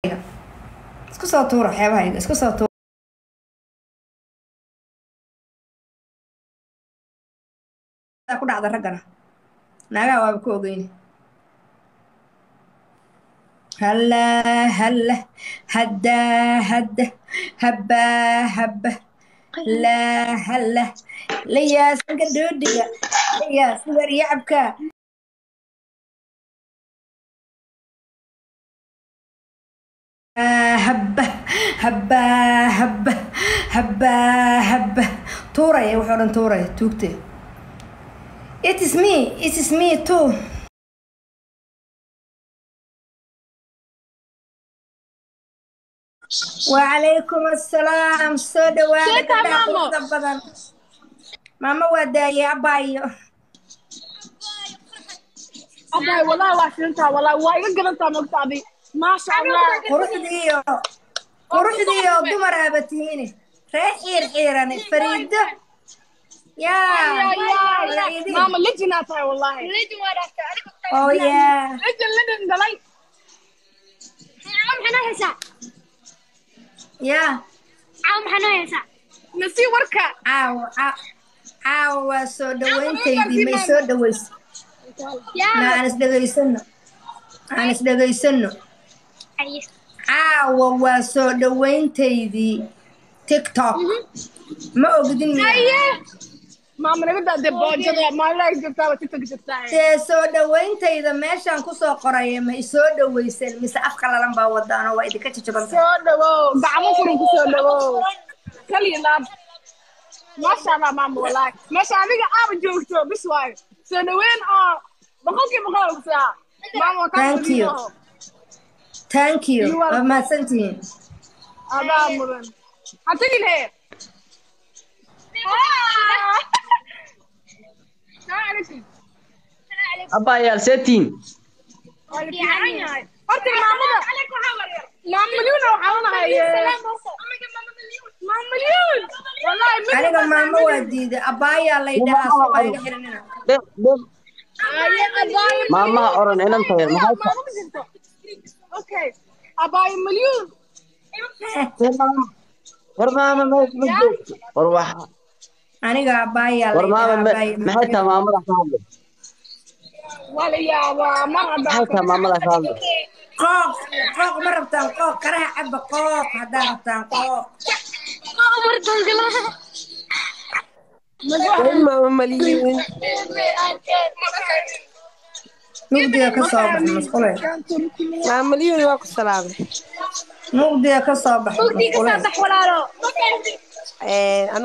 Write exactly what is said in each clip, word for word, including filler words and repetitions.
isku soo tuuro xeebahayga isku soo tuuro ku dhacda ragana naagaha waaba ku ogeyni هلا هلا هدا هدا هبا هبا لا هلا ليا سنقر دوديا ليا سنقر يعبكا هبا هبا هبا هبا هبا توري وحورن توري توكتي it is me it is me too وعليكم السلام سودا وانا قدام بدن ماما ودايا ابايو اباي والله واشنتا والله وايغا غلنتا مقطعدي ما شاء الله قرحديو قرحديو دمر ابتيني ريح حير حيراني فريده يا يا ماما لجنا تاي والله لجن وراك او يا لجن لجن دلي عم حنا هسا يا عم حنا هسا نسي وركا عاو عاو سو دوينتيدي ما سو دويس ما أنا سدغيسنو أنا سدغيسنو عاو وسو دوينتيدي تيك توك ما أقدر ماما نبدا دبوجدا ما لا جبتها تيك توك جبتها تي سو دوينتيدا ميشان كسو قرايه ما سو دويسن مس افقلا لمبا ودانا waa idinka jajaban soo dhawow gacmo furan ku soo dhawow kaliya laab ما شاء الله ماما والله ما شاء الله عاب joogto bis waayo soo dhaweyn oo boqolkiiba boqol ku saa mama thank you thank you ma santiin ada mudan hatagin he أبا يا سيتين. أنت ماما ماما مليون وحنا هاي. ماما مليون. والله أنا ماما وديد أبا يا الله يدها سوى يحرننا. ماما أورن أنا مطير ما هاي. أوكي أبا مليون. ورماما ما يسمع. وروح. أنا أبا يا الله. ورماما ما هاي تمام راح تعمل. ولا يا مرة حتى ما ملا فاضي قوق قوق مرة بتاع قوق كره عب قوق هذا بتاع قوق قوق مرة تنقلها ما مليون نقدي كصباح مسؤولين ما مليون واقف سلامة نقدي كصباح نقدي كصباح ولا لا ايه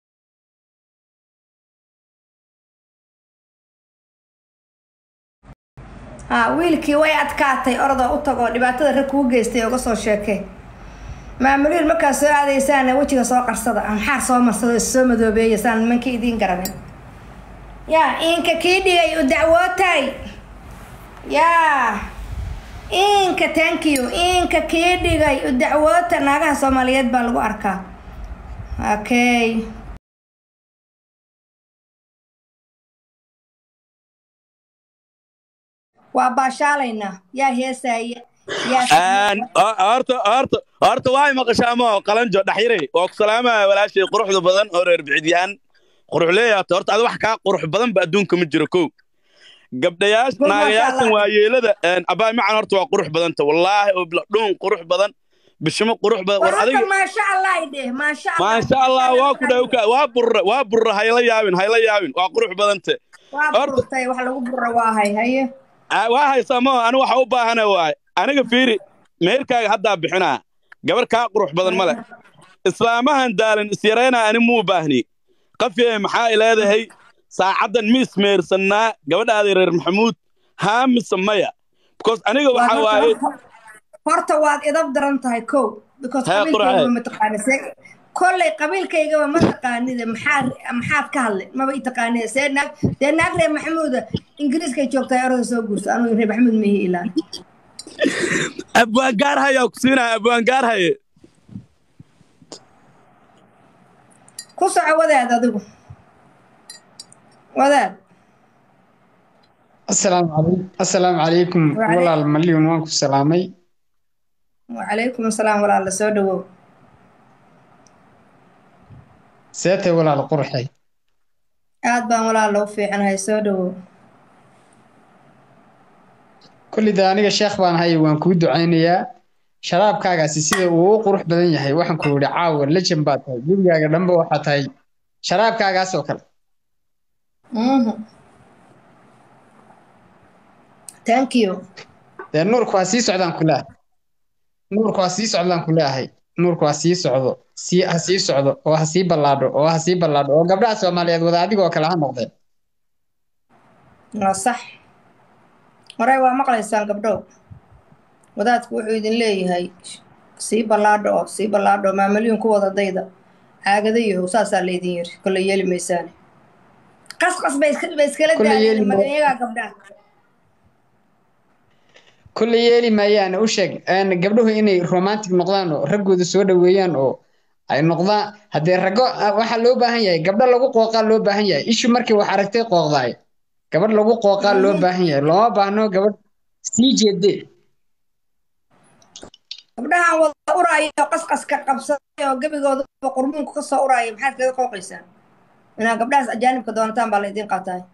ها wiilkii way adkaatay orada u tago dhibaatada rag ku geystay uga soo sheekay maamulin marka soo aadaysaan wajiga soo qarsada am xaar soo marsado soo madoobeeysan mankii idin garanay ya inka kiidhigay u dacwootay ya inka thank you inka kiidhigay u dacwoota naagaha Soomaaliyeed baa lagu arkaa okay وباشالينا يا هيساي يا ان أرت أرت أرت واي مقشامه قلنجو دحيري وسلامة ولا شيء قروح بدن أو ربعديان قروح ليه أرت هذا واحد كا قروح بدن بدونكم مجركو قبدياش ناياس وايلة ان أباي معنا أرت وقروح بدن والله وبلدون قروح بدن بشم قروح بدن ما شاء الله يده ما شاء الله ما شاء الله واكو وكا وابر وابر هاي لا يابين هاي لا يابين وقروح بدنته وابر تاي وح لو بر واهي هي واهي سامو أنا waxa u baahana waay aniga fiiri meerkaaga hadda bixina gabar ka qurux badan male islaamahan daalan isyareena ani muu baahni qafiyay maxaa ilaahay saacadan miis meersanna gabadhaada reer maxamuud haam samaya because aniga waxa waay horta waad idab daran tahay ko because qabiilkayga ma taqaanay كل قبيل كي جوا ما تقاني محار محار كهل ما بقي تقاني سيدنا سيدنا أغلى محمودة إنجليز كي تشوف تيارة سوقوس أنا يري محمود ميه إلى أبو أنقار هاي أقصينا أبو أنقار هاي كوسع وذا هذا ذو وذا السلام عليكم السلام عليكم والله المليون وانكم سلامي وعليكم السلام ولا الله سودو سيتي ولا القرحي aad baan walaal loo fiicanahay soo dhawow كل ده أنا شيخ بان هاي وان كود عينيا شراب كاغاسي سيده uu qurux badan yahay waxaan ku yiri caawa legend baad tahay gurigaaga dhanba waxa tahay sharaab kaagaas oo kale mhm thank you de nuurku waa sii socdaan kula nuurku waa sii socdaan kulaahay nuurku waa sii socdo sii ha sii socdo oo ha sii ballaadho oo ha sii ballaadho oo gabdhaha Soomaaliyeed wada adigoo kale ha noqdeen waa sax horay waa maqlaysaan gabdho wadaadku wuxuu idin leeyahay sii ballaadho oo sii ballaadho maamuliyeen ku wada dayda caagadayo saasaa leedin yiri kala yeeli meesaan qas qas bay iskala daayeen magayaga gabdhaha كل يلي ما يعني وشك أنا قبله إني رومانتيك نقدان رجود السوداء ويان أو أي نقدان هذا الرجاء واحد لو بهنيا قبل لو قوقا لو بهنيا إيش مركي وحركتي قوقاي قبل لو قوقا لو بهنيا لو بهنو قبل سيجي دي gabdhahan wada uraayo qasqas ka qabsaday oo gabigooda qurmuunka ka soo uraayo maxaad kaga qooqaysaan inaa gabdhahaas ajaanibka doontaan baa la idin qaatay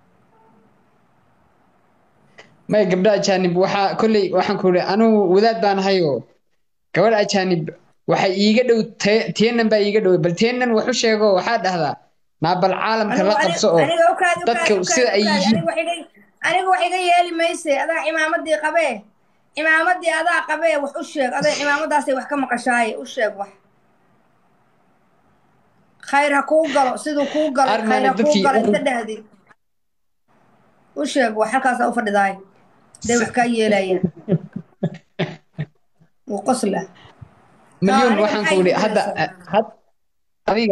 ما قبل أجانب وح كل وحن كل أنا وذات بان هايو قبل أجانب وح يقدروا تينن بقى يقدروا بل تينن وحش يجوا واحد هذا ما بالعالم كلا قبصوا تذكر سير أي أنا وحيد أنا وحيد يالي ما يصير هذا إمام دي قبيه إمام دي هذا قبيه وحش هذا إمام ده سي وحكم قشاي وش وح خير كوجر سيدو كوجر خير كوجر أنت ده هذي وش وحكاس أوفر داي ده وحكاية لاين وقصله مليون waxaan ku leeyahay hadda had adiga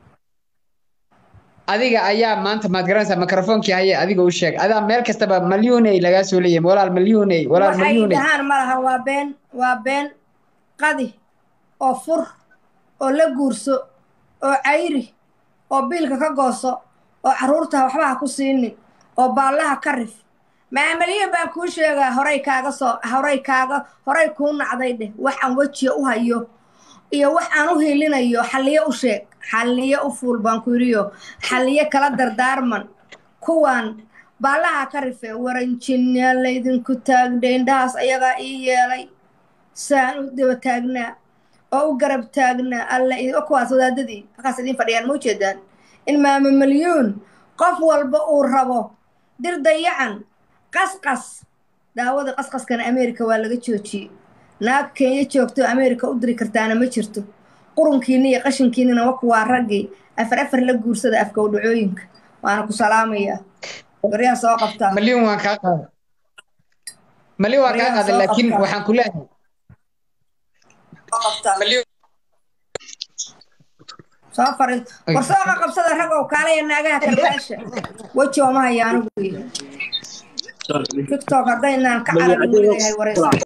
adiga ayaa maanta maad garanaysaa mikrofoonki haya adiga u sheeg adaa meel kastaba milyan ay laga soo leeyahay walaal milyan ay walaal milyan ay waxaan malaha waa been waa been qadi oo fur oo la guurso oo cayri oo biilka ka gooso oo caruurta waxba ha ku siinin oo baalaha ka rif maamaliye baan kuu sheegaa horay kaaga soo horay kaaga horay kuu nacday dheh waxaan wejiga u hayo iyo waxaan u hiilinayo xalliye u sheeg xalliye u fuul baan ku yiriyo xalliye kala dardaarman kuwaan baalaha ka rife waranjinna laydinku taagdhe indhahaas ayagaa ii yeelay saan u daba taagnaa oo u garab taagnaa alla kuwaas wadaadadii halkaas idin fadhiyaan ma ujeedaan in maama milyuun qof walba uu rabo dir dayacan qasqas daawada qasqaskana Ameerika waa laga joojiyay naag Kenya joogto Ameerika u diri kartaana ma jirto qurunkiina iyo qashinkiina waa kuwa ragay afar afar la guursada afka u dhacooyinka waana ku salaamaya gariya soo qabta milyan waan ka qaaday milyan waan ka qaaday laakiin waxaan ku leeyahay qabta milyan سافر ورسوق قبصة الرقة وكالي الناقة كالباشا وجهه ما هي أنا تيك توك هذا إننا كعرب